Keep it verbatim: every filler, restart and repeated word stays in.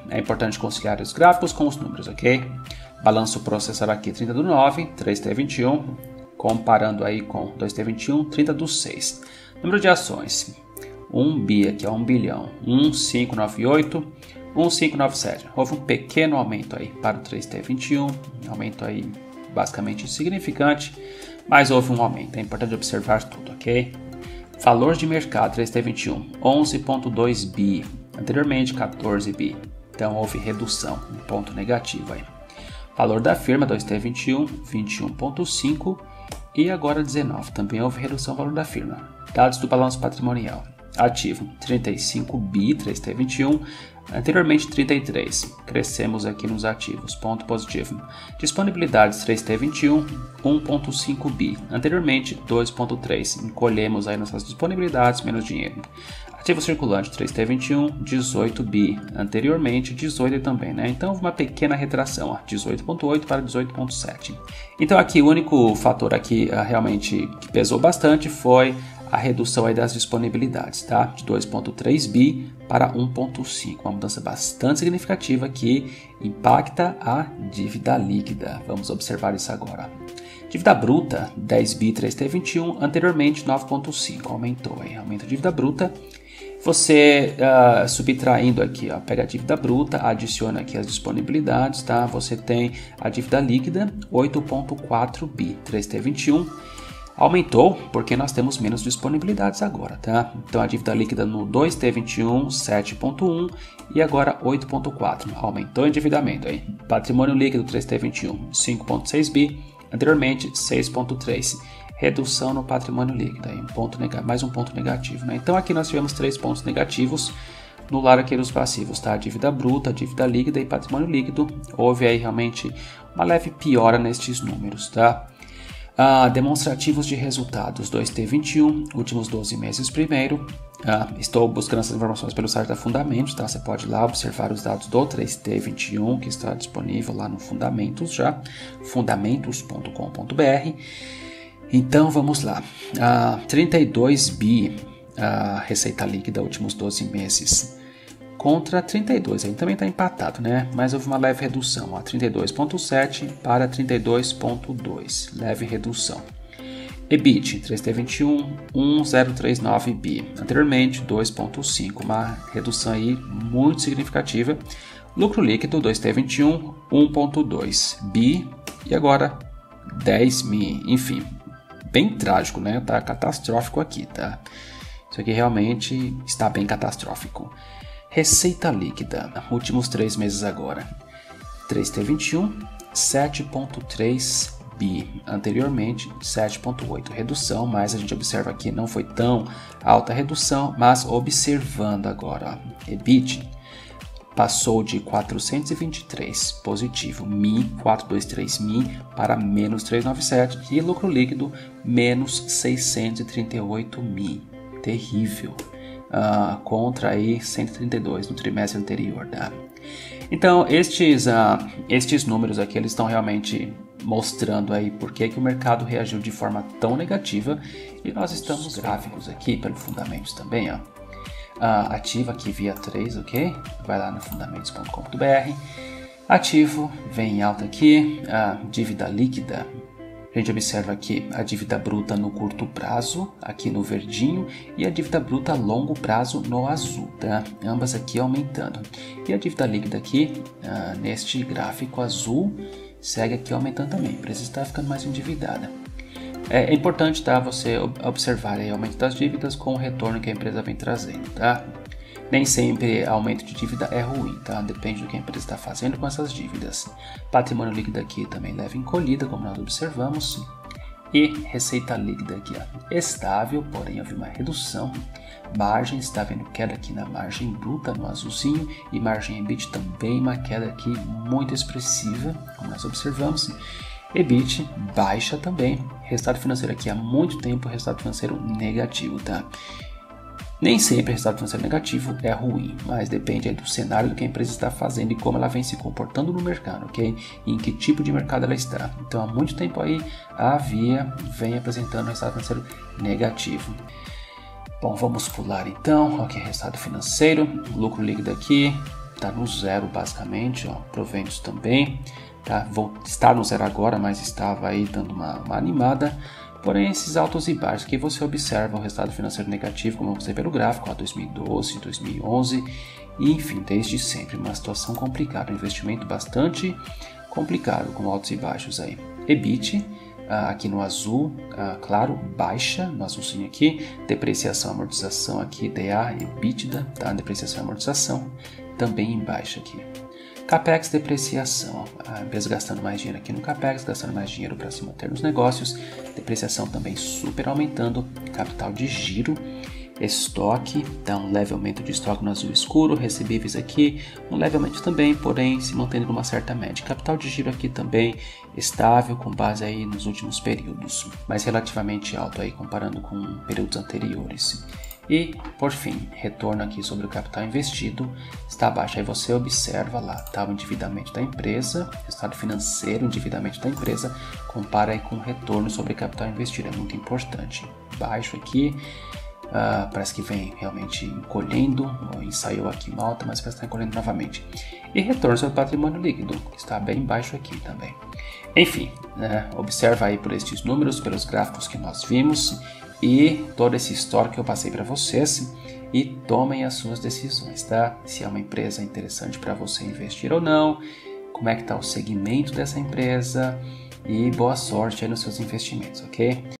é importante conciliar os gráficos com os números, ok? Balanço processado aqui trinta do nove, três T vinte e um, comparando aí com dois T vinte e um, trinta do seis. Número de ações, um bi aqui, ó, um bilhão, um mil quinhentos e noventa e oito, um mil quinhentos e noventa e sete. Houve um pequeno aumento aí para o três T vinte e um, um aumento aí basicamente insignificante, mas houve um aumento, é importante observar tudo, ok? Valor de mercado três T vinte e um, onze vírgula dois bi, anteriormente quatorze bi, então houve redução, um ponto negativo aí. Valor da firma dois T vinte e um, vinte e um vírgula cinco e agora dezenove, também houve redução do valor da firma. Dados do balanço patrimonial, ativo trinta e cinco bi, três T vinte e um, anteriormente trinta e três, crescemos aqui nos ativos, ponto positivo. Disponibilidades três T vinte e um, um vírgula cinco bi, anteriormente dois vírgula três, encolhemos aí nossas disponibilidades menos dinheiro. Ativo circulante três T vinte e um, dezoito bi, anteriormente dezoito também, né? Então uma pequena retração, ó, dezoito vírgula oito para dezoito vírgula sete. Então aqui o único fator aqui uh, realmente que pesou bastante foi a redução aí das disponibilidades, tá? De dois vírgula três bi para um vírgula cinco, uma mudança bastante significativa que impacta a dívida líquida. Vamos observar isso agora. Dívida bruta, dez bi, três T vinte e um, anteriormente nove vírgula cinco, aumentou aí, aumenta a dívida bruta. Você uh, subtraindo aqui, ó, pega a dívida bruta, adiciona aqui as disponibilidades, tá? Você tem a dívida líquida, oito vírgula quatro bi, três T vinte e um, aumentou porque nós temos menos disponibilidades agora, tá? Então a dívida líquida no dois T vinte e um, sete vírgula um e agora oito vírgula quatro, aumentou o endividamento aí. Patrimônio líquido três T vinte e um, cinco vírgula seis bi, anteriormente seis vírgula três. Redução no patrimônio líquido, aí, um ponto mais um ponto negativo, né? Então aqui nós tivemos três pontos negativos no lado aqui dos passivos, tá? Dívida bruta, dívida líquida e patrimônio líquido. Houve aí realmente uma leve piora nestes números, tá? Ah, demonstrativos de resultados, dois T vinte e um, últimos doze meses primeiro. Ah, estou buscando essas informações pelo site da Fundamentos, tá? Você pode ir lá observar os dados do três T vinte e um, que está disponível lá no Fundamentos já, fundamentos ponto com ponto br. Então vamos lá, uh, trinta e dois bi, a uh, receita líquida últimos doze meses, contra trinta e dois, aí também está empatado, né? Mas houve uma leve redução, ó, trinta e dois vírgula sete para trinta e dois vírgula dois, leve redução. E B I T, três T vinte e um, um vírgula trinta e nove bi, anteriormente dois vírgula cinco, uma redução aí muito significativa. Lucro líquido, dois T vinte e um, um vírgula dois bi e agora dez mi, enfim. Bem trágico, né? Tá catastrófico aqui, tá? Isso aqui realmente está bem catastrófico. Receita líquida, últimos três meses agora. três T vinte e um, sete vírgula três bi, anteriormente sete vírgula oito. Redução, mas a gente observa aqui não foi tão alta a redução, mas observando agora, ó, E B I T passou de quatrocentos e vinte e três positivo, mi, quatrocentos e vinte e três mi para menos trezentos e noventa e sete e lucro líquido menos seiscentos e trinta e oito mi, terrível, uh, contra aí cento e trinta e dois no trimestre anterior, tá? Então estes, uh, estes números aqui eles estão realmente mostrando aí por que que o mercado reagiu de forma tão negativa e nós estamos gráficos aqui pelo Fundamentos também, ó. Uh, ativa aqui via três, ok? Vai lá no fundamentos ponto com ponto br. Ativo, vem em alta aqui, a dívida líquida. A gente observa aqui a dívida bruta no curto prazo, aqui no verdinho, e a dívida bruta a longo prazo no azul, tá? Ambas aqui aumentando. E a dívida líquida aqui, uh, neste gráfico azul, segue aqui aumentando também. A empresa está ficando mais endividada. É importante, tá, você observar aí o aumento das dívidas com o retorno que a empresa vem trazendo, tá? Nem sempre aumento de dívida é ruim, tá? Depende do que a empresa está fazendo com essas dívidas. Patrimônio líquido aqui também leve encolhida, como nós observamos. E receita líquida aqui, ó, estável, porém houve uma redução. Margem, está vendo queda aqui na margem bruta no azulzinho e margem E B I T também uma queda aqui muito expressiva, como nós observamos. E B I T baixa também, resultado financeiro aqui há muito tempo, resultado financeiro negativo, tá? Nem sempre resultado financeiro negativo é ruim, mas depende aí do cenário do que a empresa está fazendo e como ela vem se comportando no mercado, ok? E em que tipo de mercado ela está. Então há muito tempo aí a Via vem apresentando resultado financeiro negativo. Bom, vamos pular então, ok, resultado financeiro, lucro líquido aqui, tá no zero basicamente, ó, proventos também, tá? Vou estar no zero agora, mas estava aí dando uma, uma animada. Porém, esses altos e baixos que você observa o resultado financeiro negativo, como você vê pelo gráfico, ó, dois mil e doze, dois mil e onze, e enfim, desde sempre uma situação complicada, um investimento bastante complicado, com altos e baixos aí. E B I T, aqui no azul, claro, baixa, no azulzinho aqui, depreciação, amortização aqui, D A, EBITDA, tá? Depreciação e amortização, também em baixa aqui. Capex, depreciação, a empresa gastando mais dinheiro aqui no Capex, gastando mais dinheiro para se manter nos negócios, depreciação também super aumentando, capital de giro, estoque, dá um leve aumento de estoque no azul escuro, recebíveis aqui, um leve aumento também, porém se mantendo numa certa média. Capital de giro aqui também estável, com base aí nos últimos períodos, mas relativamente alto aí comparando com períodos anteriores. E, por fim, retorno aqui sobre o capital investido, está abaixo. Aí você observa lá, tá, o endividamento da empresa, resultado financeiro, endividamento da empresa, compara aí com o retorno sobre capital investido, é muito importante. Baixo aqui, uh, parece que vem realmente encolhendo, ensaiou aqui em alta, mas parece que está encolhendo novamente. E retorno sobre patrimônio líquido, que está bem baixo aqui também. Enfim, né, observa aí por estes números, pelos gráficos que nós vimos, e todo esse histórico que eu passei para vocês, e tomem as suas decisões, tá? Se é uma empresa interessante para você investir ou não, como é que está o segmento dessa empresa, e boa sorte aí nos seus investimentos, ok?